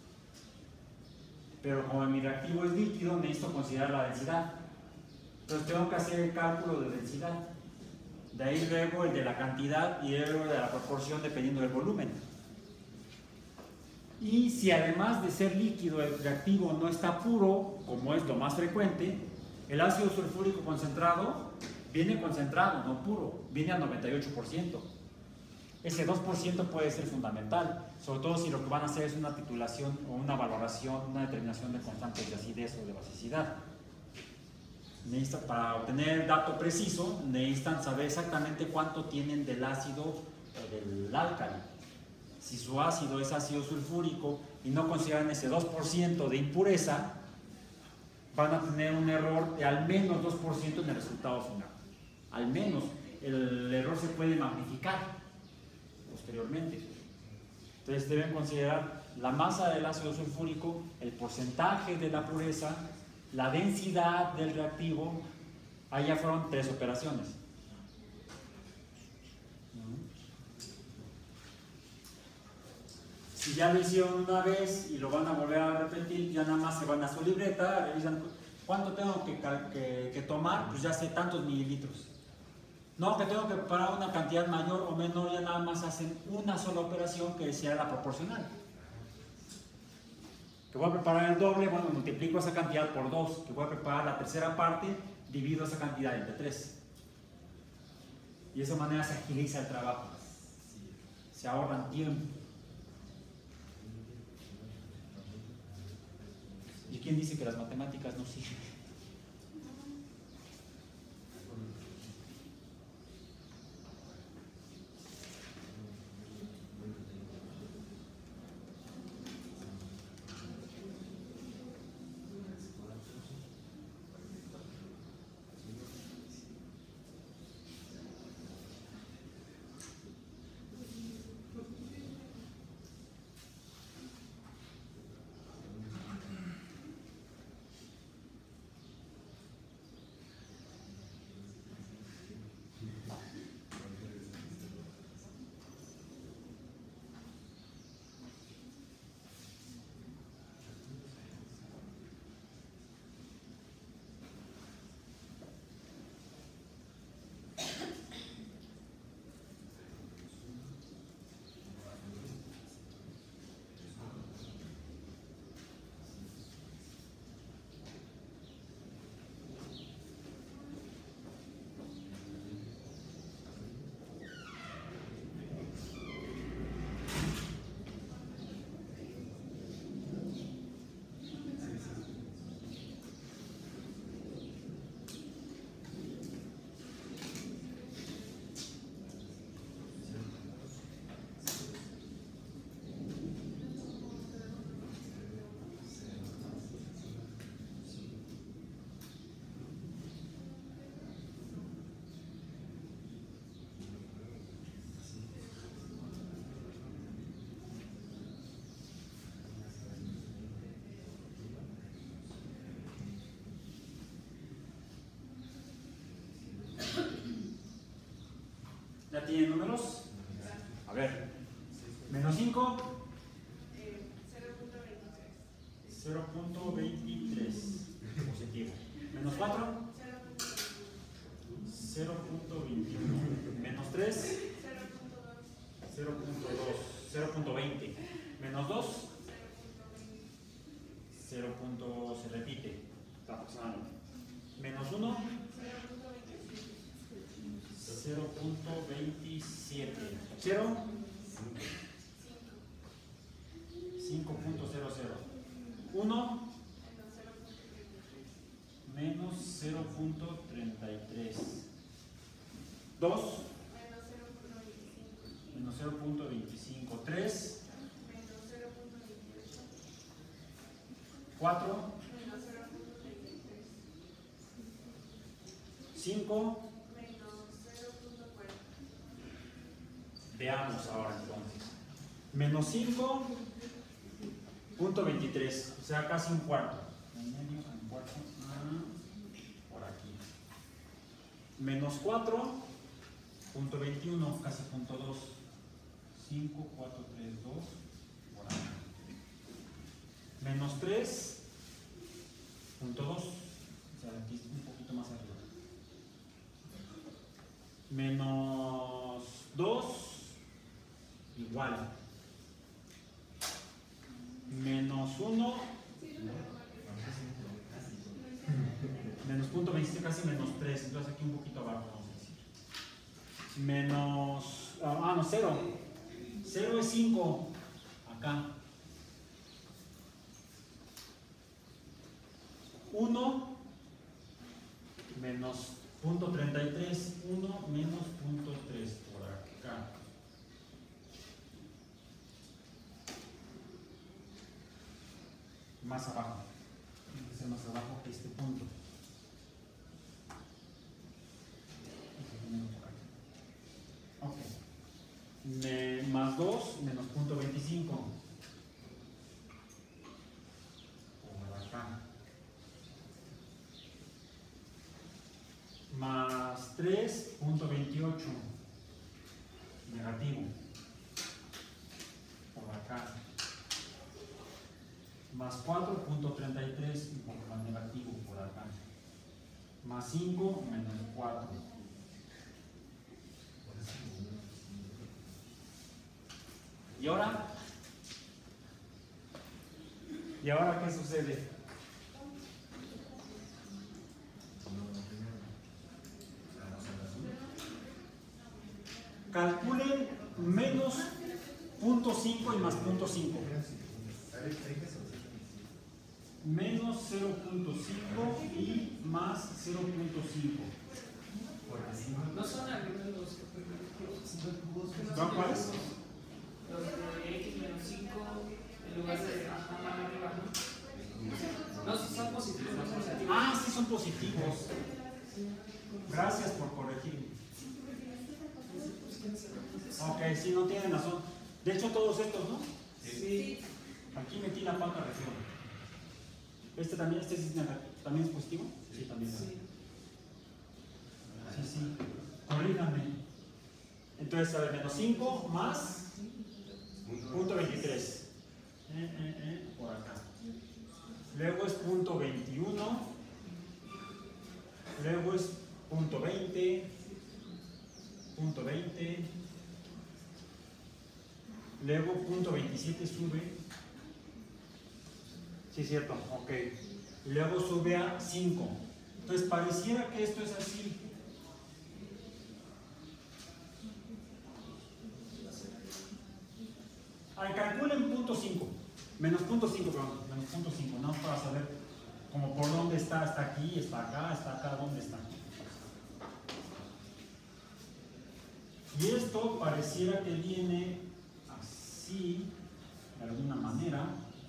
Speaker 1: Pero como mi reactivo es líquido, necesito considerar la densidad. Entonces tengo que hacer el cálculo de densidad. De ahí luego el de la cantidad y luego de la proporción dependiendo del volumen. Y si además de ser líquido el reactivo no está puro, como es lo más frecuente, el ácido sulfúrico concentrado viene concentrado, no puro, viene al noventa y ocho por ciento. ese dos por ciento puede ser fundamental, sobre todo si lo que van a hacer es una titulación o una valoración, una determinación de constantes de acidez o de basicidad. Necesita, para obtener el dato preciso, necesitan saber exactamente cuánto tienen del ácido o del álcali. Si su ácido es ácido sulfúrico y no consideran ese dos por ciento de impureza, van a tener un error de al menos dos por ciento en el resultado final. Al menos el error se puede magnificar posteriormente. Entonces deben considerar la masa del ácido sulfúrico, el porcentaje de la pureza, la densidad del reactivo. Ahí ya fueron tres operaciones. Si ya lo hicieron una vez y lo van a volver a repetir, ya nada más se van a su libreta, revisan cuánto tengo que, que, que tomar, pues ya sé tantos mililitros. No, que tengo que preparar una cantidad mayor o menor, ya nada más hacen una sola operación que sea la proporcional. Que voy a preparar el doble, bueno, multiplico esa cantidad por dos. Que voy a preparar la tercera parte, divido esa cantidad entre tres. Y de esa manera se agiliza el trabajo. Se ahorran tiempo. ¿Y quién dice que las matemáticas no sirven? ¿Ya tienen números? A ver. Menos cinco. cero punto veintitrés. Positivo. Menos cuatro. cero punto veintiuno. Menos tres. cero punto dos. cero punto veinte. Menos dos. cero. Se repite. Aproximadamente. Menos uno. cero punto veintisiete. cero. cinco punto cero cero. uno. Menos cero punto treinta y tres. dos. Menos cero punto veinticinco. tres. cuatro. cinco. Veamos ahora entonces. Menos cinco punto veintitrés, o sea, casi un cuarto. En medio, un cuarto. Ah, por aquí. Menos cuatro punto veintiuno, casi punto dos. cinco, cuatro, tres, dos. Por aquí. Menos tres punto dos, o sea, aquí un poquito más arriba. Menos dos. Igual. Menos uno. Menos punto veintisiete, casi menos tres. Entonces aquí un poquito abajo vamos a decir. Menos Ah, no, cero. cero es cinco. Acá. uno menos punto treinta y tres. uno menos punto tres por acá. Más abajo. Tiene que ser más abajo que este punto. Ok. Me, más dos menos punto veinticinco. Por acá. Más tres punto veintiocho. Negativo. Por acá. Más cuatro punto treinta y tres, un poco más negativo por acá. Más cinco menos cuatro. ¿Y ahora? ¿Y ahora qué sucede? Calculen menos punto cinco y más punto cinco. Menos cero punto cinco y más cero punto cinco.
Speaker 3: No son algunos los
Speaker 1: ¿Son cuáles?
Speaker 3: Los de x menos cinco en lugar de ajá, arriba, ¿no? No, si son positivos, no son positivos.
Speaker 1: Ah, sí son positivos. Gracias por corregirme. Ok, sí, no tienen razón. De hecho, todos estos, ¿no?
Speaker 3: Sí.
Speaker 1: Aquí metí la pata región. ¿Este también, este es negativo? ¿También es positivo? Sí, también.
Speaker 3: Sí.
Speaker 1: Sí, sí. Corríjame. Entonces, a ver, menos cinco más punto veintitrés. Eh, eh, eh, por acá. Luego es punto veintiuno. Luego es punto veinte. Punto veinte. Luego punto veintisiete sube. Sí, cierto, ok. Luego sube a cinco. Entonces pareciera que esto es así. Ay, calculen punto cinco. Menos punto cinco, perdón. Menos punto cinco, ¿no? Para saber como por dónde está. Está aquí, está acá, está acá, ¿dónde está? Y esto pareciera que viene así, de alguna manera.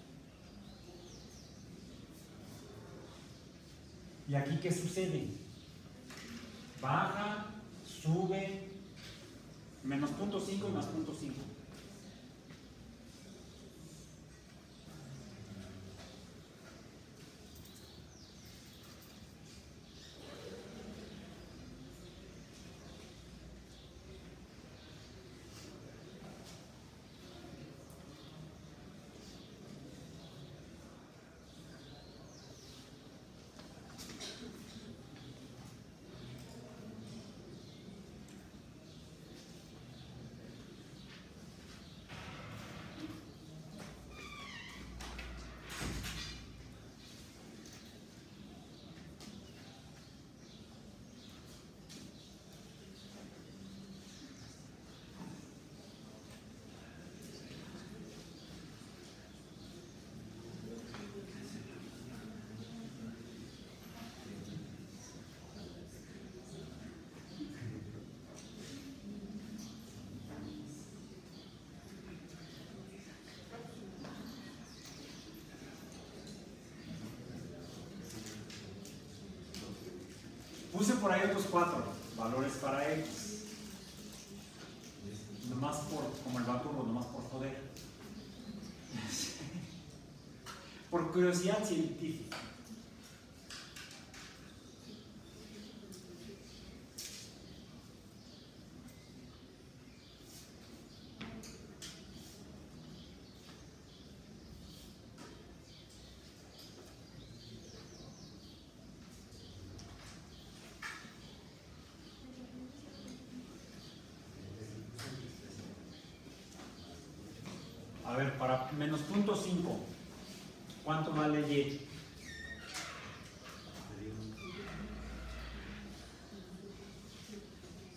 Speaker 1: ¿Y aquí qué sucede? Baja, sube, menos punto cinco y más punto cinco. Puse por ahí otros cuatro valores para X. Nomás por, como el baturro, nomás por joder. Por curiosidad científica. A ver, para menos punto cinco, ¿cuánto vale Y?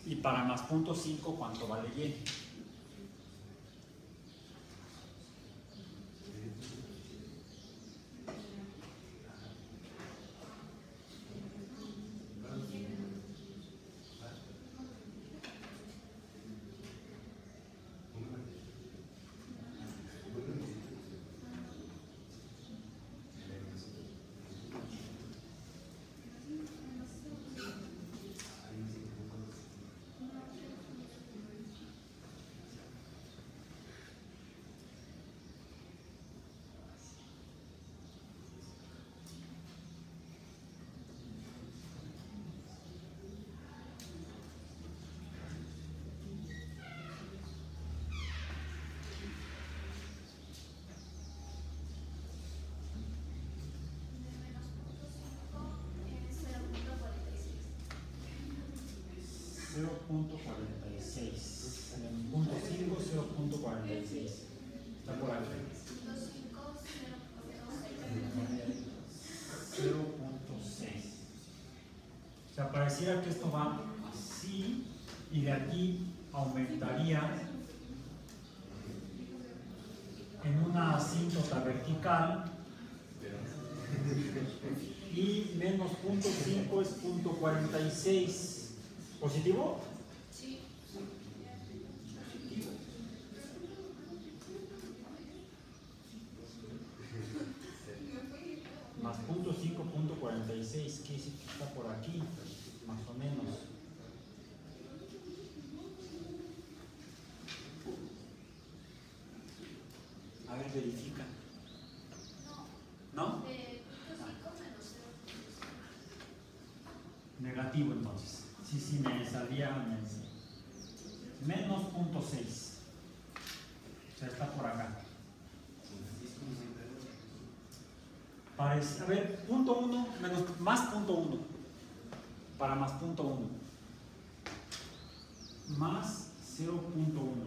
Speaker 1: Y para más punto cinco, ¿cuánto vale y? cero punto cuarenta y seis. En el punto cinco, cero punto cuarenta y seis. Está por aquí. cero punto seis. O sea, pareciera que esto va así y de aquí aumentaría en una asíntota vertical y menos punto cinco es punto cuarenta y seis. ¿Positivo?
Speaker 4: Sí.
Speaker 1: Más punto cinco, punto cuarenta y seis, que está por aquí, más o menos. A ver, verifica. ¿No?
Speaker 4: De punto cinco menos cero.
Speaker 1: Negativo entonces. Sí, sí, me salía menos punto seis. O sea, está por acá. Parece, a ver, punto uno menos más punto uno. Para más punto uno. Más cero punto uno.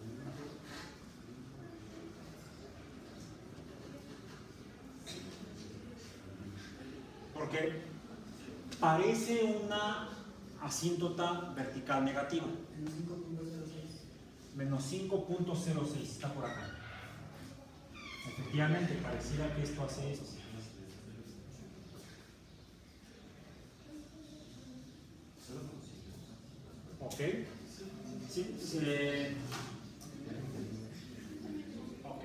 Speaker 1: Porque parece una asíntota vertical negativa. Menos cinco punto cero seis, está por acá. Efectivamente, pareciera que esto hace esto. ¿Ok? Sí, sí. Ok.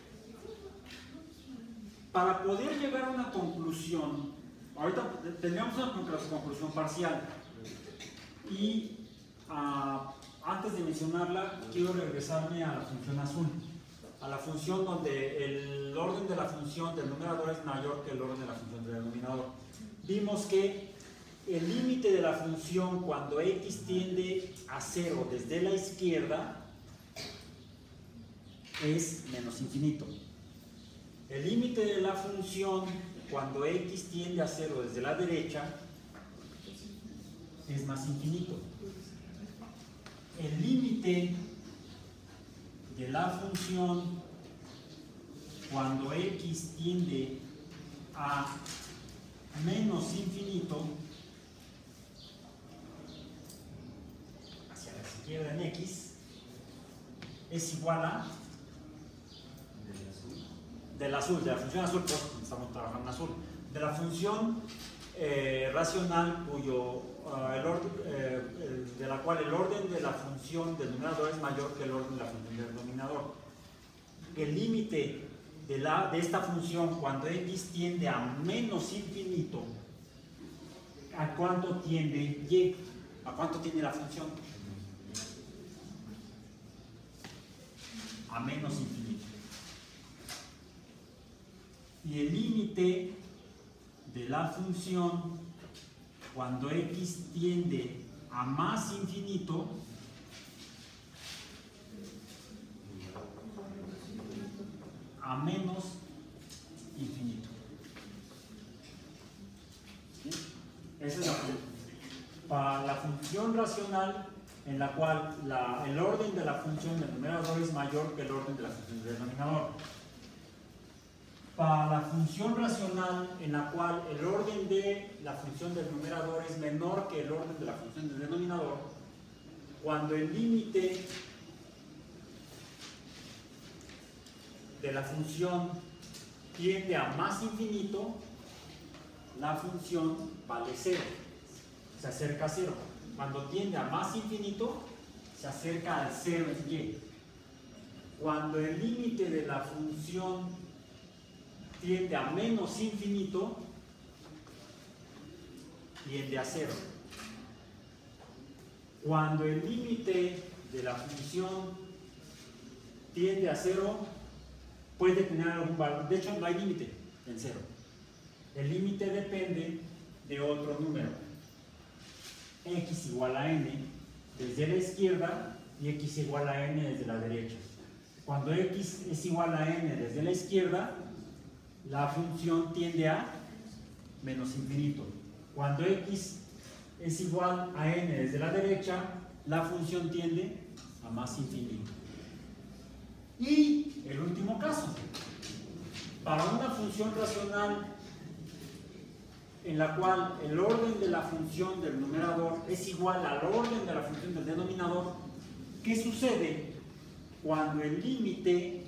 Speaker 1: Para poder llegar a una conclusión, ahorita tendríamos una conclusión parcial. Y uh, antes de mencionarla, quiero regresarme a la función azul, a la función donde el orden de la función del numerador es mayor que el orden de la función del denominador. Vimos que el límite de la función cuando x tiende a cero desde la izquierda es menos infinito. El límite de la función cuando x tiende a cero desde la derecha es más infinito. El límite de la función cuando x tiende a menos infinito hacia la izquierda en x es igual a del azul, de la función azul, pues estamos trabajando en azul, de la función eh, racional cuyo uh, el orden, eh, el, de la cual el orden de la función del numerador es mayor que el orden de la función del denominador. El límite de, la, de esta función cuando x tiende a menos infinito, ¿a cuánto tiende y? ¿A cuánto tiende la función? A menos infinito. Y el límite de la función cuando x tiende a más infinito a menos infinito. ¿Sí? Esa es la función. Para la función racional en la cual la, el orden de la función del numerador es mayor que el orden de la función del denominador. Para la función racional en la cual el orden de la función del numerador es menor que el orden de la función del denominador, cuando el límite de la función tiende a más infinito, la función vale cero, se acerca a cero. Cuando tiende a más infinito, se acerca al cero en y. Cuando el límite de la función tiende a menos infinito, tiende a cero. Cuando el límite de la función tiende a cero, puede tener algún valor. De hecho, no hay límite en cero. El límite depende de otro número. X igual a n desde la izquierda y x igual a n desde la derecha. Cuando x es igual a n desde la izquierda, la función tiende a menos infinito. Cuando x es igual a n desde la derecha, la función tiende a más infinito. Y el último caso, para una función racional en la cual el orden de la función del numerador es igual al orden de la función del denominador, ¿qué sucede cuando el límite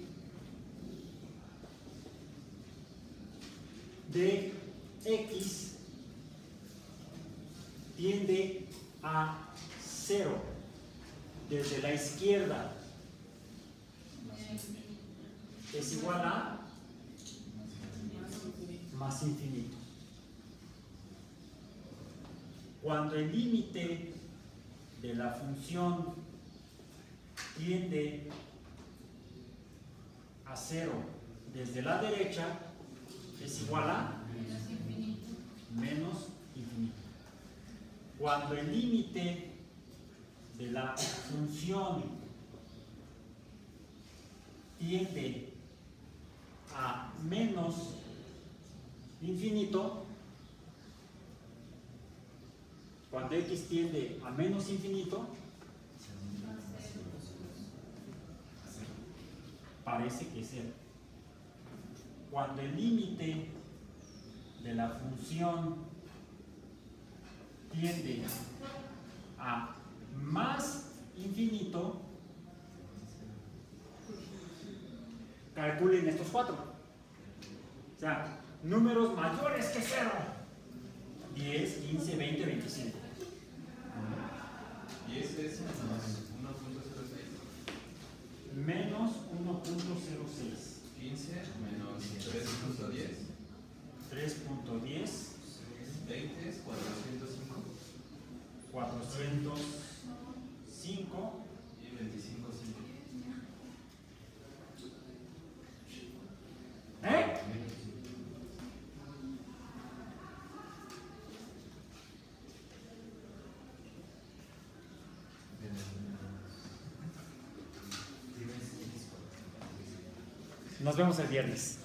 Speaker 1: de x tiende a cero desde la izquierda? Es igual a más infinito. Cuando el límite de la función tiende a cero desde la derecha, es igual a menos infinito. Cuando el límite de la función tiende a menos infinito, cuando x tiende a menos infinito, parece que es cero. Cuando el límite de la función tiende a más infinito, calculen estos cuatro. O sea, números mayores que cero. diez, quince, veinte, veinticinco.
Speaker 2: diez es menos uno punto cero seis.
Speaker 1: Menos uno punto cero seis.
Speaker 2: quince menos tres punto diez.
Speaker 1: tres punto diez.
Speaker 2: veinte es cuatrocientos cinco.
Speaker 1: cuatrocientos cinco.
Speaker 2: Y veinticinco, cinco.
Speaker 1: ¿Eh? Nos vemos el viernes.